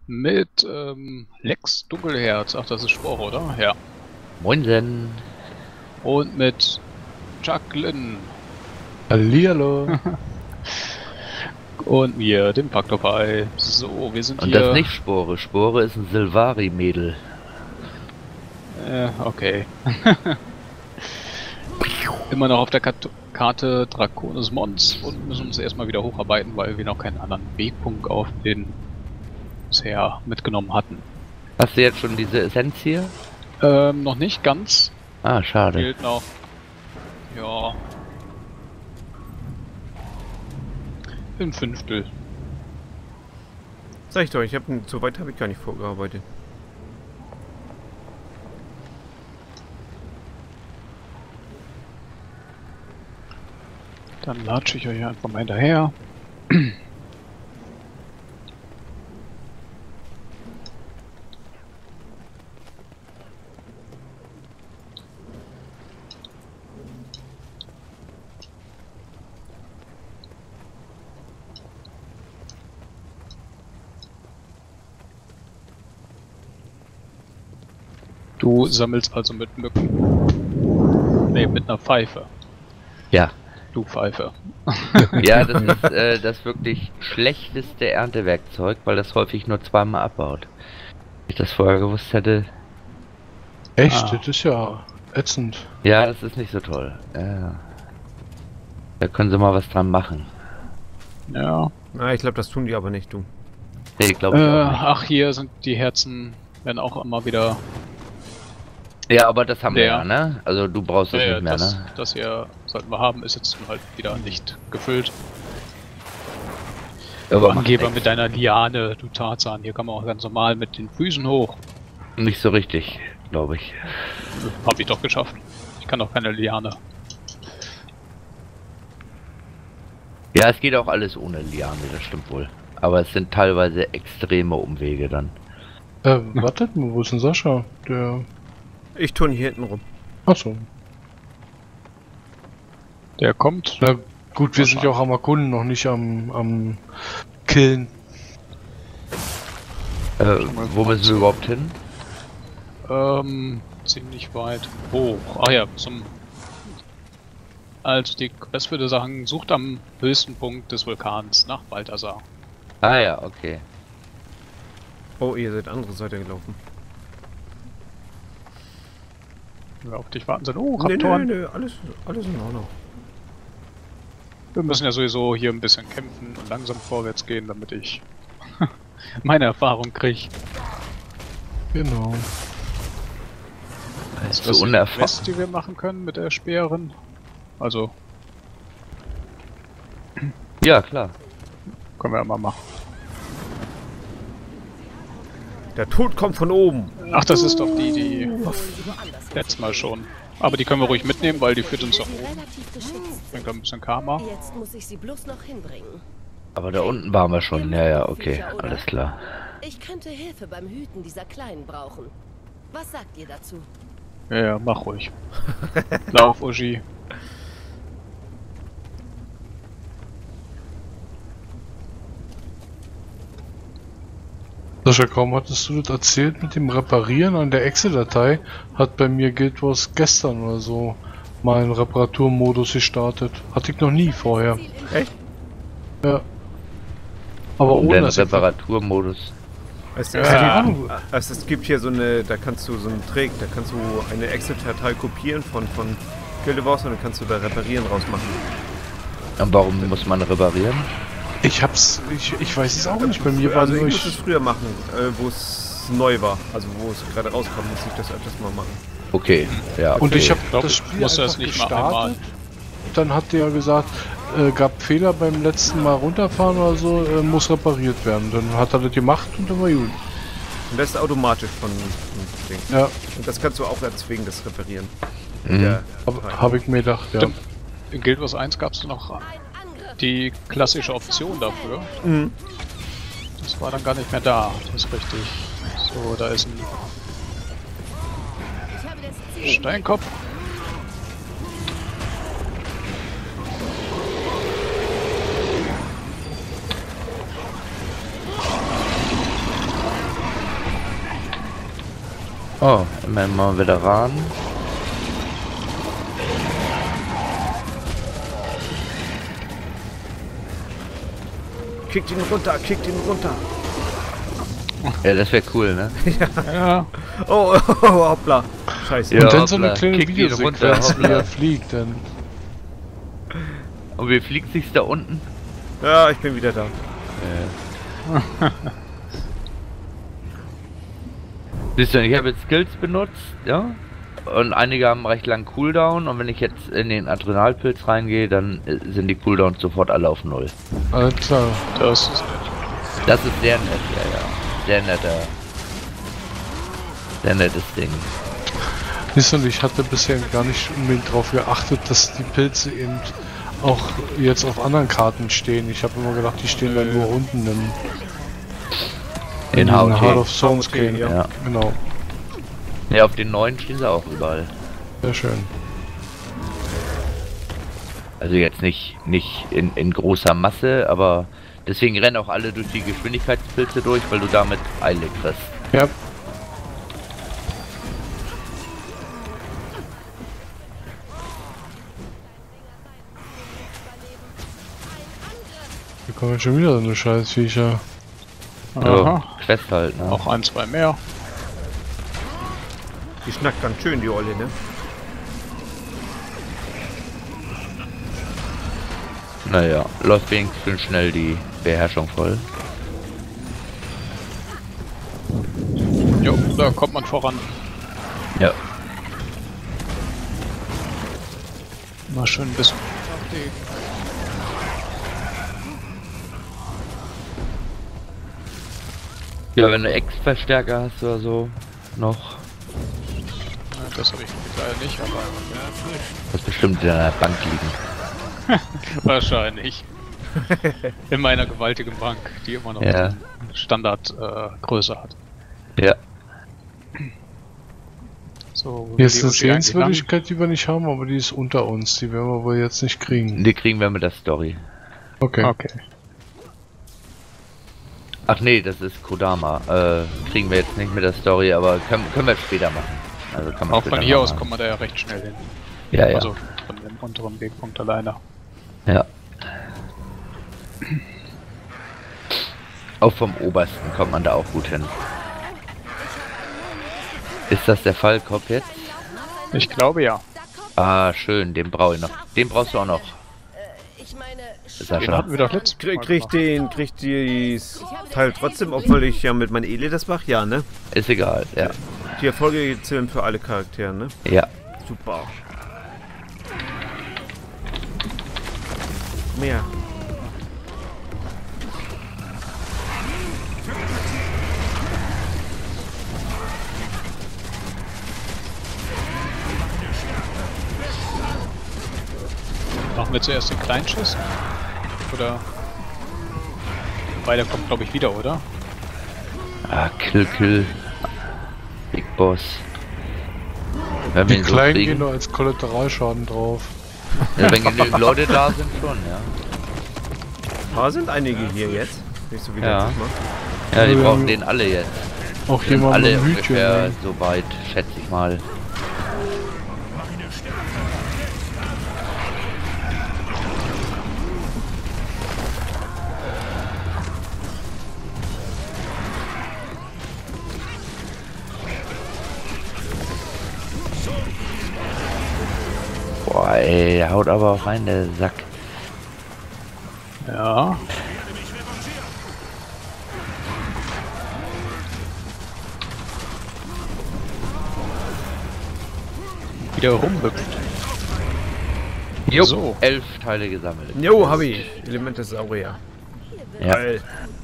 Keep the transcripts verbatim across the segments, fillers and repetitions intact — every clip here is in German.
Mit ähm, Lex Dunkelherz. Ach, das ist Spore, oder? Ja. Moinsen. Und mit Jacqueline. Hallihallo. Und mir, dem Faktor Pi. So, wir sind Und hier... das ist nicht Spore. Spore ist ein Silvari-Mädel. Äh, okay. Immer noch auf der Kat Karte Draconis Mons und müssen uns erstmal wieder hocharbeiten, weil wir noch keinen anderen Wegpunkt auf den bisher mitgenommen hatten. Hast du jetzt schon diese Essenz hier? Ähm, noch nicht ganz. Ah, schade. Fehlt noch. Ja. Ein Fünftel. Sag ich doch, ich habe so weit habe ich gar nicht vorgearbeitet. Dann latsche ich euch einfach mal hinterher. Du sammelst also mit Mücken. Ne, mit einer Pfeife. Ja. Du Pfeife. Ja, das ist äh, das wirklich schlechteste Erntewerkzeug, weil das häufig nur zweimal abbaut. Wenn ich das vorher gewusst hätte. Echt? Ah. Das ist ja ätzend. Ja, das ist nicht so toll. Ja. Da können sie mal was dran machen. Ja. Na, ich glaube, das tun die aber nicht, du. Nee, glaube Äh, ich auch nicht. ach, hier sind die Herzen, werden auch immer wieder... Ja, aber das haben wir Ja. ja, ne? Also du brauchst das Ja, nicht mehr, das, ne? das hier sollten wir haben, ist jetzt halt wieder nicht gefüllt. Aber Du macht Angeber nix. mit deiner Liane, du Tarzan. Hier kann man auch ganz normal mit den Füßen hoch. Nicht so richtig, glaube ich. Hab ich doch geschafft. Ich kann doch keine Liane. Ja, es geht auch alles ohne Liane, das stimmt wohl. Aber es sind teilweise extreme Umwege dann. Äh, wartet mal, wo ist denn Sascha? Der... Ich turn hier hinten rum. Achso. Der kommt. Na gut, wir sind ja auch am Erkunden, noch nicht am, am Killen. Äh, wo müssen wir überhaupt hin? Ähm, ziemlich weit hoch. Ah ja, zum... Also die Quest würde sagen, sucht am höchsten Punkt des Vulkans nach Balthasar. Ah ja, okay. Oh, ihr seid andere Seite gelaufen. Wir auf dich warten sind. Oh, Nee, nee, Raptoren. nee, alles, alles in Ordnung. Wir müssen ja sowieso hier ein bisschen kämpfen und langsam vorwärts gehen, damit ich meine Erfahrung kriege. Genau. Ist So das die unerfahren. Quest, die wir machen können mit der Speerin? Also, Ja, klar. können wir ja mal machen. Der Tod kommt von oben. Ach, das ist doch die, die letztes Mal schon. Aber die können wir ruhig mitnehmen, weil die führt uns doch oben. Relativ geschützt. Bringt ein bisschen Karma. Jetzt muss ich sie bloß noch hinbringen. Aber da unten waren wir schon. Ja, ja, okay. Alles klar. Ich könnte Hilfe beim Hüten dieser Kleinen brauchen. Was sagt ihr dazu? Ja, ja, mach ruhig. Lauf, Uschi. Sascha, kaum hattest du das erzählt mit dem Reparieren an der Excel-Datei, hat bei mir Guild Wars gestern oder so mal einen Reparaturmodus gestartet. Hatte ich noch nie vorher. Echt? Ja. Aber Und ohne den dass ich... Reparaturmodus. Es, Ja. es, es, es gibt hier so eine, da kannst du so einen Trick, da kannst du eine Excel-Datei kopieren von, von Guild Wars und dann kannst du da Reparieren rausmachen. Und warum muss man reparieren? Ich hab's... Ich, ich weiß es auch nicht. Bei mir war Also ich nur... musste es früher machen, äh, wo es neu war. Also wo es gerade rauskam, musste ich das öfters mal machen. Okay, ja. Und okay. ich habe glaub, das ich Spiel musste einfach das nicht mal einmal. gestartet. Dann hat der gesagt, äh, gab Fehler beim letzten Mal runterfahren oder so, äh, muss repariert werden. Dann hat er das gemacht und dann war gut. Und das ist automatisch von, von Ding. Ja, Und das kannst du auch erzwingen, das Reparieren. Mhm. Ja. habe hab ich mir gedacht, ja. Stimmt. In Guild Wars eins gab es noch Ein Angriff! die klassische Option dafür. Mhm. Das war dann gar nicht mehr da. Das ist richtig. So, da ist ein Ich habe das Ziel. Steinkopf. Oh, immerhin mal Veteran. Kickt ihn runter, kickt ihn runter. Ja, das wäre cool, ne? Ja. Oh, oh, oh, hoppla. Scheiße. Ja, Und dann so eine hoppla. kleine Kick ihn runter, Videosequenz, wie hoppla. er fliegt, dann. Und wie fliegt sich's da unten? Ja, ich bin wieder da. Äh. Siehst du, ich habe jetzt Skills benutzt, ja? Und einige haben recht lang Cooldown und wenn ich jetzt in den Adrenalpilz reingehe, dann äh, sind die Cooldowns sofort alle auf Null. Alles klar. Das ist nett. Das ist sehr nett, ja, ja. Sehr netter. Sehr nettes Ding. Siehst du, ich hatte bisher gar nicht unbedingt darauf geachtet, dass die Pilze eben auch jetzt auf anderen Karten stehen. Ich habe immer gedacht, die stehen dann nur unten im In Heart H O of Songs Okay, gehen. ja. Ja. Genau. Ja, auf den neuen stehen sie auch überall. Sehr schön. Also jetzt nicht, nicht in, in großer Masse, aber deswegen rennen auch alle durch die Geschwindigkeitspilze durch, weil du damit Eile kriegst. Ja. Hier kommen schon wieder so eine Scheißviecher. Aha. So, Quest halt, ne? Auch ein, zwei mehr. Die schnackt ganz schön, die Olle, ne? Naja, läuft wenigstens schnell die Beherrschung voll. Jo, da kommt man voran. Ja. Mal schön ein bisschen. Ja, wenn du Ex-Verstärker hast oder so, noch. Ja, das habe ich leider nicht, aber Das bestimmt in der Bank liegen. wahrscheinlich. In meiner gewaltigen Bank, die immer noch Ja. die Standardgröße äh, Größe hat. Ja. So, wo Hier ist will eine die Uschi eigentlich Sehenswürdigkeit, die wir nicht haben, aber die ist unter uns. Die werden wir wohl jetzt nicht kriegen. Die kriegen wir mit der Story. Okay. lang? Okay. Ach nee, das ist Kodama. Äh, kriegen wir jetzt nicht mit der Story, aber können, können wir später machen. Also kann man Auch später von hier noch aus machen. kommt man da ja recht schnell hin. Ja, ja. Also von dem unteren Wegpunkt alleine. Ja. Auch vom obersten kommt man da auch gut hin. Ist das der Fall, Kopf jetzt? Ich glaube ja. Ah, schön, den brauche ich noch. Den brauchst du auch noch, Ich meine, Den Sascha. hatten wir doch letztes Krieg, Mal krieg gemacht. den, krieg dieses Teil trotzdem, obwohl ich ja mit meinem Eli das mache? Ja, ne? Ist egal, ja. Die Erfolge zählen für alle Charaktere, ne? Ja. Super. Mehr. Machen wir zuerst den kleinen Schuss? Oder? Beide kommt glaube ich wieder, oder? Ah, Kill, Kill. Big Boss. Wenn wir Die ihn so Kleinen gehen kriegen, nur als Kollateralschaden drauf. ja, wenn genügend Leute da sind, schon, ja. Da sind einige hier jetzt. Nicht so wie Ja. letztes Mal. Ja, die Ja, brauchen ja. den alle jetzt. Auch Die sind jemand mit alle einem Hütchen. ungefähr ne? so weit, schätze ich mal. Boah, ey, der haut aber auch rein, der Sack. Ja. Wieder rumhüpft. Jo, So. elf Teile gesammelt. Jo, hab ich. Elemente Saurier. Ja. Geil.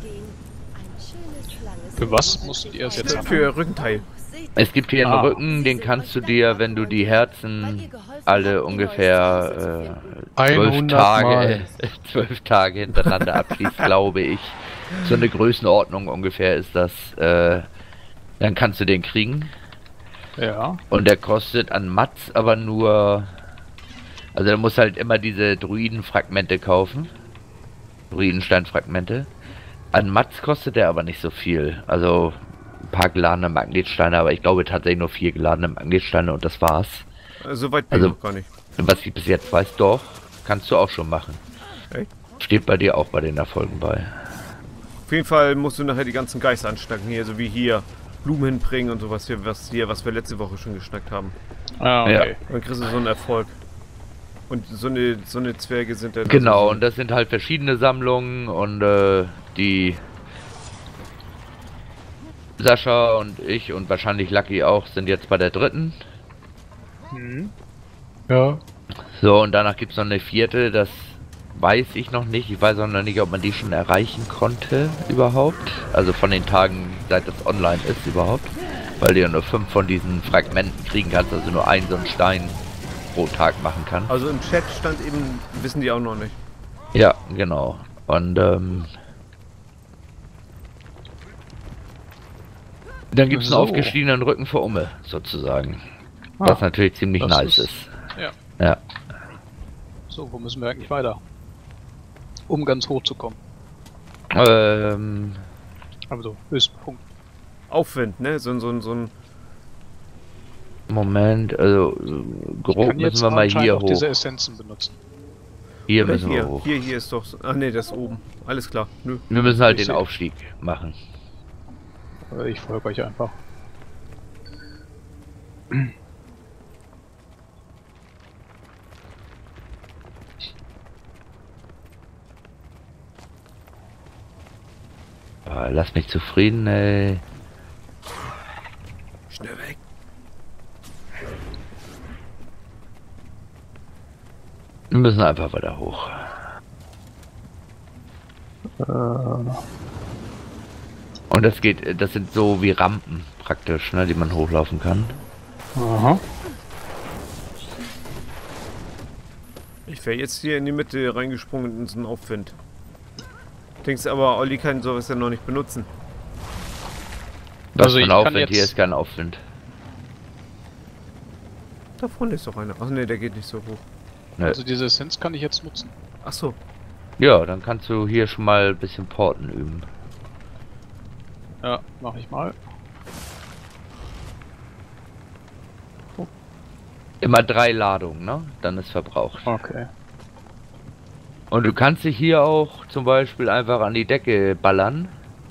Für was musstet ihr es jetzt haben? Für Rückenteil. Es gibt hier einen Ah. Rücken, den kannst du dir, wenn du die Herzen alle ungefähr äh, zwölf hundert Tage, Mal. zwölf Tage hintereinander abschließt, glaube ich. So eine Größenordnung ungefähr ist das. Äh, dann kannst du den kriegen. Ja. Und der kostet an Mats aber nur. Also du musst halt immer diese Druidenfragmente kaufen. Druidensteinfragmente. An Mats kostet der aber nicht so viel. Also ein paar geladene Magnetsteine, aber ich glaube tatsächlich nur vier geladene Magnetsteine und das war's. Äh, so weit bin Also- ich noch gar nicht. Was ich bis jetzt weiß, doch, kannst du auch schon machen. Echt? Steht bei dir auch bei den Erfolgen bei. Auf jeden Fall musst du nachher die ganzen Geister anschnacken hier, so wie hier. Blumen hinbringen und sowas hier, was hier, was wir letzte Woche schon geschnackt haben. Ah, okay. Dann kriegst du so einen Erfolg. Und so eine, so eine Zwerge sind dann... Genau, also so und das sind halt verschiedene Sammlungen und äh, die Sascha und ich und wahrscheinlich Lucky auch sind jetzt bei der dritten. Mhm. Ja, So, und danach gibt es noch eine vierte, das weiß ich noch nicht. Ich weiß auch noch nicht, ob man die schon erreichen konnte überhaupt. Also von den Tagen, seit das online ist überhaupt. Weil du ja nur fünf von diesen Fragmenten kriegen kannst, also nur einen so einen Stein pro Tag machen kann. Also im Chat stand eben, wissen die auch noch nicht. Ja, genau. Und ähm, dann gibt es So. einen aufgestiegenen Rücken für Umme, sozusagen. Ah, was natürlich ziemlich das nice ist- ist. Ja. Ja. So, wo müssen wir eigentlich weiter? Um ganz hoch zu kommen. Ähm, Also, höchsten Punkt. Aufwind, ne? So, ein- so, ein- so ein... Moment, also äh, Ich grob kann jetzt müssen wir mal anscheinend hier auch hoch. diese Essenzen benutzen. Hier Oder müssen wir hier, hoch. hier, hier ist doch... so- Ah ne, das ist oben. Alles klar. Nö. Wir müssen halt Ich den seh- Aufstieg machen. Äh, Ich folge euch einfach. Ah, lass mich zufrieden, ey. Schnell weg. Wir müssen einfach weiter hoch. Äh, Und das geht, das sind so wie Rampen praktisch, ne, die man hochlaufen kann. aha. Ich wäre jetzt hier in die Mitte reingesprungen in so einen Aufwind. Denkst du aber, Olli kann sowas ja noch nicht benutzen. Was Also für ich ein kann Aufwind, jetzt- hier ist kein Aufwind. Da vorne ist doch einer. Ach ne, der geht nicht so hoch. Ne. Also diese Essenz kann ich jetzt nutzen. Ach so. Ja, dann kannst du hier schon mal ein bisschen Porten üben. Ja, mach ich mal. Immer drei Ladungen, ne? Dann ist verbraucht. Okay. Und du kannst dich hier auch zum Beispiel einfach an die Decke ballern.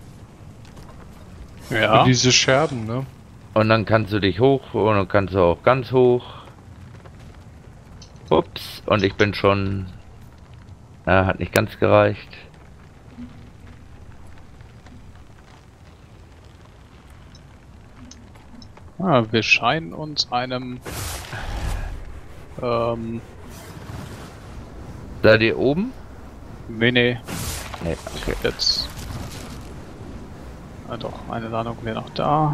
Ja. diese Scherben, ne? Und dann kannst du dich hoch und dann kannst du auch ganz hoch. Ups, und ich bin schon... Ja, hat nicht ganz gereicht. Ah, wir scheinen uns einem ähm, Seid ihr oben? nee, nee, Nee, okay. jetzt ah, doch, eine Ladung wäre noch da.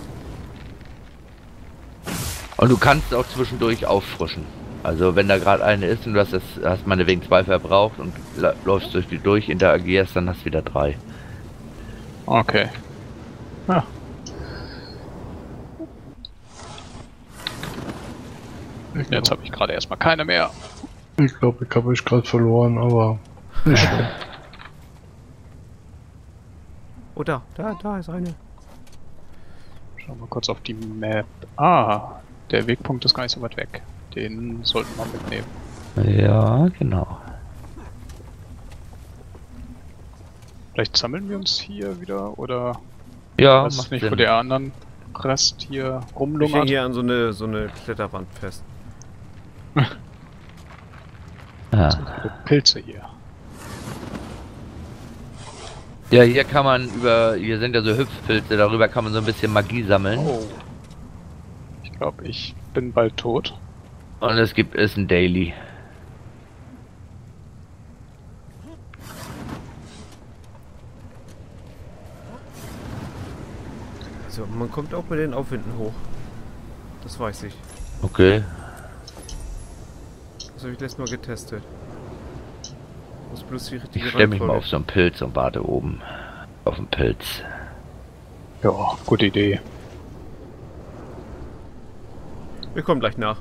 Und du kannst auch zwischendurch auffrischen. Also wenn da gerade eine ist und du hast das, hast meinetwegen zwei verbraucht und la- läufst durch die durch, interagierst, dann hast du wieder drei. Okay. Ja. Jetzt habe ich gerade erstmal keine mehr. Ich glaube, ich habe euch gerade verloren, aber nicht schlimm. Oh da, da, da ist eine. Schauen wir kurz auf die Map. Ah, der Wegpunkt ist gar nicht so weit weg. Den sollten wir mitnehmen. Ja, genau. Vielleicht sammeln wir uns hier wieder oder Ja, weiß macht nicht, Sinn. wo der anderen Rest hier Ich hänge rumlungert. hier an so eine, so eine Kletterwand fest. Ja. Pilze hier. Ja, hier kann man über, hier sind ja so Hüpfpilze, darüber kann man so ein bisschen Magie sammeln. Oh. Ich glaube, ich bin bald tot. Und es gibt, ist ein Daily. So, man kommt auch bei den Aufwinden hoch. Das weiß ich. Okay. Das habe ich letztes Mal getestet. Muss bloß die richtige Ich stelle mich mal Reihenfolge- auf so einen Pilz und warte oben. Auf den Pilz. Ja, gute Idee. Wir kommen gleich nach.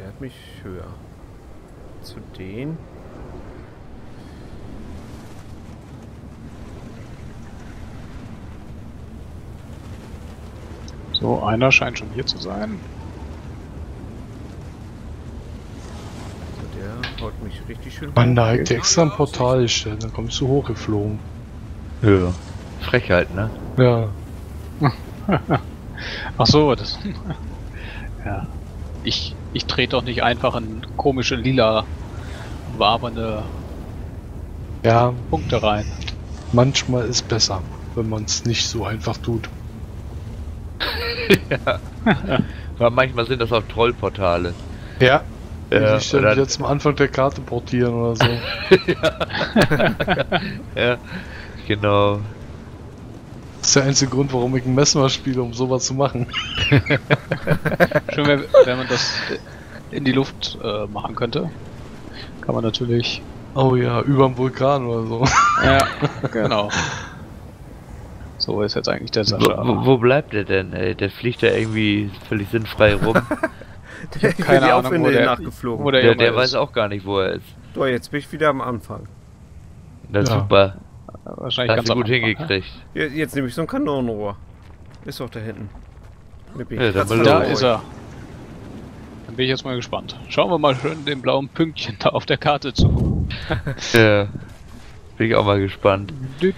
der hat mich höher. Zu den. So, einer scheint schon hier zu sein. So, der haut mich richtig schön Mann, da hoch. hätte extra ein Portal gestellt, dann kommst du hochgeflogen. Ja. Frechheit, ne? Ja. Ach so, das. Ja. Ich, ich trete doch nicht einfach in komische lila wabernde Ja, Punkte rein. manchmal ist besser, wenn man es nicht so einfach tut. Ja. Aber manchmal sind das auch Trollportale. Ja. Ja, Die stellen oder- jetzt zum Anfang der Karte portieren oder so. Ja, genau. Das ist der einzige Grund, warum ich ein Messmer spiele, um sowas zu machen. Schön, wenn, wenn man das in die Luft äh, machen könnte. Kann man natürlich. Oh ja, überm Vulkan oder so. Ja, genau. So ist jetzt eigentlich der Sascha. Wo, wo, wo bleibt der denn, ey? Der fliegt ja irgendwie völlig sinnfrei rum. Der Keine keine die Ahnung, Aufwinde wo der- nachgeflogen. wo der- Der, Junge der ist. weiß auch gar nicht, wo er ist. So, jetzt bin ich wieder am Anfang. Na Ja. super. Wahrscheinlich Hast ganz du am gut Anfang, hingekriegt. Jetzt, jetzt nehme ich so ein Kanonenrohr. Ist doch da hinten. Mit Ja, dann Ja, mal da los. ist er. Dann bin ich jetzt mal gespannt. Schauen wir mal schön dem blauen Pünktchen da auf der Karte zu. Ja. Bin ich auch mal gespannt.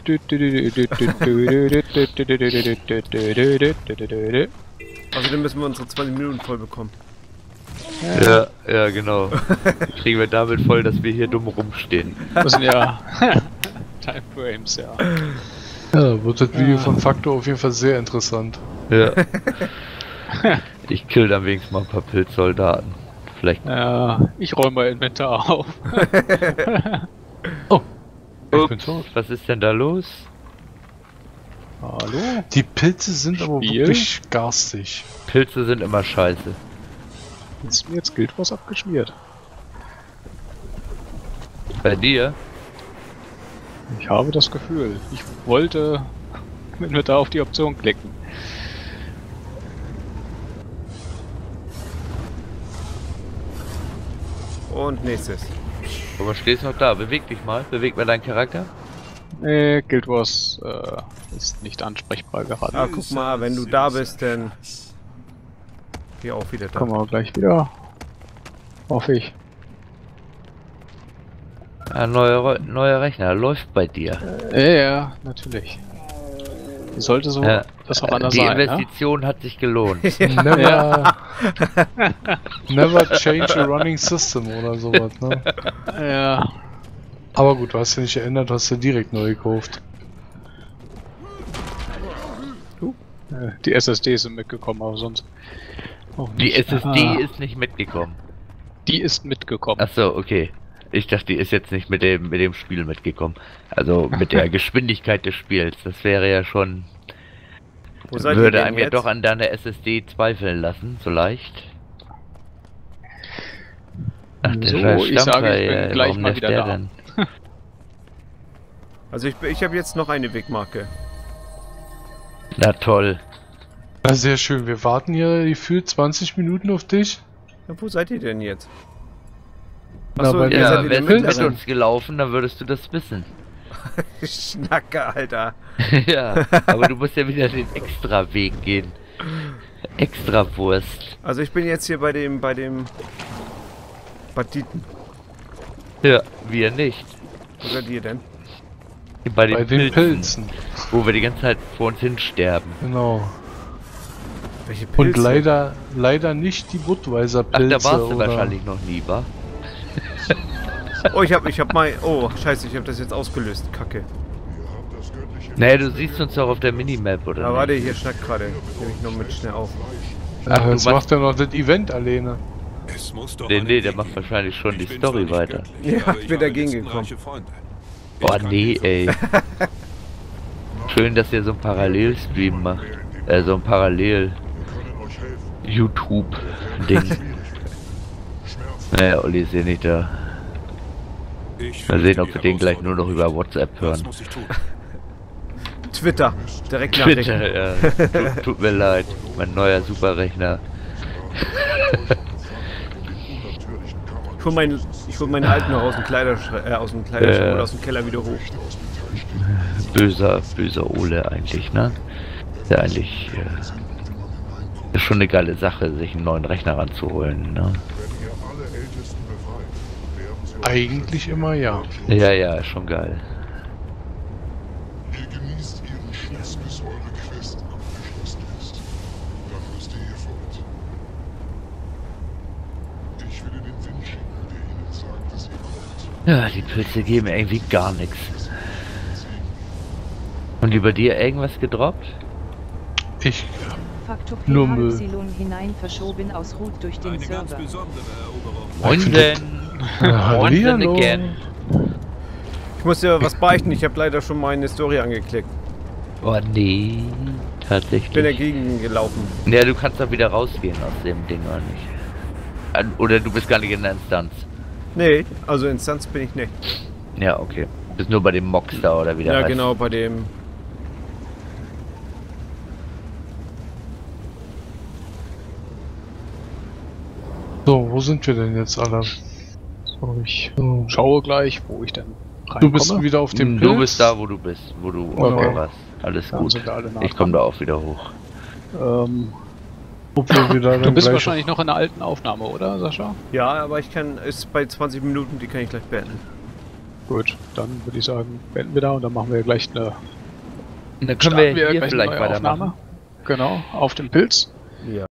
Außerdem müssen wir unsere zwanzig Minuten voll bekommen. Ja, ja, genau. Kriegen wir damit voll, dass wir hier dumm rumstehen. Das sind ja Timeframes, ja. Ja, wird das Video von Faktor auf jeden Fall sehr interessant. Ja. Ich kill dann wenigstens mal ein paar Pilzsoldaten. Vielleicht. Ja, ich räume mal Inventar auf. Oh, ich bin Ups, tot. was ist denn da los? Hallo? Die Pilze sind aber Spiel? wirklich garstig. Pilze sind immer scheiße. Ist mir jetzt Guild Wars abgeschmiert? Bei dir? Ich habe das Gefühl. Ich wollte Inventar auf die Option klicken. Und nächstes. Aber stehst noch da? Beweg dich mal. Beweg mal deinen Charakter. Nee, Guild Wars äh, ist nicht ansprechbar gerade. Ah, guck mal, wenn du da bist, dann... Hier auch wieder da. Kommen wir gleich wieder. Hoffe ich. Ein neuer, neuer Rechner läuft bei dir. Ja, ja, natürlich. Wie sollte so Ja, das auch anders die sein, ne? Investition hat sich gelohnt. Never, never change a running system oder sowas, ne? Ja. Aber gut, du hast ja nicht geändert, du hast ja direkt neu gekauft. Äh, Die S S Ds sind mitgekommen, aber sonst auch Die nicht. S S D Ah, ist nicht mitgekommen. die ist mitgekommen. Achso, okay. Ich dachte, die ist jetzt nicht mit dem mit dem Spiel mitgekommen. Also mit der Geschwindigkeit des Spiels. Das wäre ja schon... Wo seid ihr würde denn einem ja jetzt? doch an deiner S S D zweifeln lassen, so leicht. Ach, der So, scheiß ich sage, ich bin Stammteil, gleich warum mal nervt wieder der da. denn? Also ich, ich habe jetzt noch eine Wegmarke. Na toll. Na, sehr schön, wir warten hier gefühlt zwanzig Minuten auf dich. Ja, wo seid ihr denn jetzt? Na, Achso, bei ihr mir- seid Ja, in der wärst du mit mittleren. uns gelaufen, dann würdest du das wissen. Schnacke, Alter. Ja, aber du musst ja wieder den extra Weg gehen. Extra Wurst. Also ich bin jetzt hier bei dem, bei dem Banditen. Ja, wir nicht. Wo seid ihr denn? Bei den, Bei den Pilzen, Pilzen. wo wir die ganze Zeit vor uns hinsterben. Genau. Welche Pilze? Und leider, leider nicht die Budweiser Ach, Pilze. da warst du oder wahrscheinlich noch nie, wa? Oh, ich hab, ich hab mein... Oh, scheiße, ich hab das jetzt ausgelöst. Kacke. Naja, du siehst uns doch auf der Minimap, oder Aber nicht? warte, hier schnackt gerade. Nehme ich noch mit schnell auf. Ach, Ach, du jetzt machst- macht er noch das Event alleine. Es muss doch Nee, einen nee, Weg der macht geben. wahrscheinlich schon die Ich bin Story zwar nicht weiter. göttlich, Ja, aber ich ich bin habe dagegen listenreiche gekommen. Freunde. Ich Boah, kann nee, dir ey. Schön, dass ihr so ein Parallelstream macht. Äh, so ein Parallel-YouTube-Ding. Naja, Olli ist ja nicht da. Ich Mal fürchte sehen, ob die wir den gleich nur noch über Herausforderung. WhatsApp Was hören. muss ich tun? Twitter. Direkt Nachrichten. Twitter, ja. Tut, tut mir leid. Mein neuer Superrechner. Ich hol, mein, ich hol meine alten noch aus dem Kleiderschrank, äh, aus dem Kleiderschrank Äh. oder aus dem Keller wieder hoch. Böser, böser Ole eigentlich, ne? Ist ja eigentlich äh, ist schon eine geile Sache, sich einen neuen Rechner ranzuholen, ne? Eigentlich immer ja. Ja, ja, ist schon geil. Ihr genießt ihren Schutz, bis eure Quest abgeschlossen ist. Dann müsst ihr hier fort. Ich will den Wind schicken, der ihnen sagt, dass ihr kommt. Ja, die Pilze geben irgendwie gar nichts. Und über dir irgendwas gedroppt? Ich Faktor Nur P Müll. Y hinein verschoben aus Root durch den Eine ganz Server. besondere Eroberung. Moinsen! Moinsen Hallihallo. again! Ich muss dir was beichten, ich habe leider schon meine Story angeklickt. Oh nee, Ich bin tatsächlich. dagegen gelaufen. Ja, du kannst doch wieder rausgehen aus dem Ding, oder nicht? An- Oder du bist gar nicht in der Instanz. Nee, also Instanz bin ich nicht. Ja, okay. Du bist nur bei dem Mox da, oder wie der Ja, heißt. genau, bei dem. So, wo sind wir denn jetzt alle? So, ich schaue gleich, wo ich denn reinkomme. Du bist wieder auf dem Du Pilz? bist da, wo du bist, wo du Okay. okay. warst. Alles Dann gut. sind wir alle nah Ich komme dran. da auch wieder hoch. Ähm, Ob wir wieder du dann bist gleich- wahrscheinlich noch in der alten Aufnahme, oder, Sascha? Ja, aber ich kann, ist bei zwanzig Minuten, die kann ich gleich beenden. Gut, dann würde ich sagen, beenden wir da und dann machen wir gleich eine, Dann können starten wir hier gleich eine vielleicht neue weitermachen. Aufnahme. Genau, auf dem Pilz. Ja.